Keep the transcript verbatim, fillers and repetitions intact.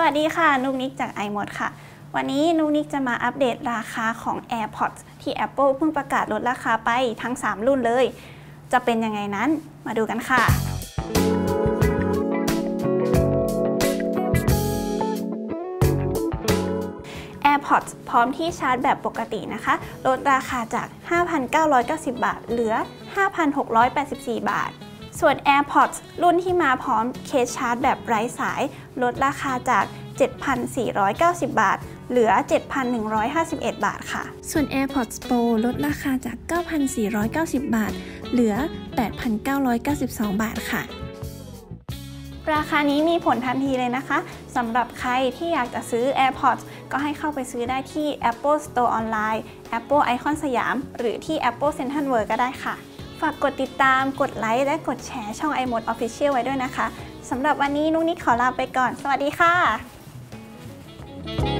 วัสดีค่ะนุกนิกจาก iMod ค่ะวันนี้นุกนิกจะมาอัปเดตราคาของ AirPods ที่ Apple เพิ่งประกาศลดราคาไปทั้งสามรุ่นเลยจะเป็นยังไงนั้นมาดูกันค่ะ AirPods พร้อมที่ชาร์จแบบปกตินะคะลดราคาจาก ห้าพันเก้าร้อยเก้าสิบ บาทเหลือ ห้าพันหกร้อยแปดสิบสี่ บาทส่วน AirPods รุ่นที่มาพร้อมเคสชาร์จแบบไร้สายลดราคาจาก เจ็ดพันสี่ร้อยเก้าสิบ บาทเหลือ เจ็ดพันหนึ่งร้อยห้าสิบเอ็ด บาทค่ะส่วน AirPods Pro ลดราคาจาก เก้าพันสี่ร้อยเก้าสิบ บาทเหลือ แปดพันเก้าร้อยเก้าสิบสอง บาทค่ะราคานี้มีผลทันทีเลยนะคะสำหรับใครที่อยากจะซื้อ AirPods ก็ให้เข้าไปซื้อได้ที่ Apple Store ออนไลน์ Apple Icon สยามหรือที่ Apple Central World ก็ได้ค่ะฝากกดติดตามกดไลค์และกดแชร์ช่อง iMod Official ไว้ด้วยนะคะสำหรับวันนี้นุกนิกขอลาไปก่อนสวัสดีค่ะ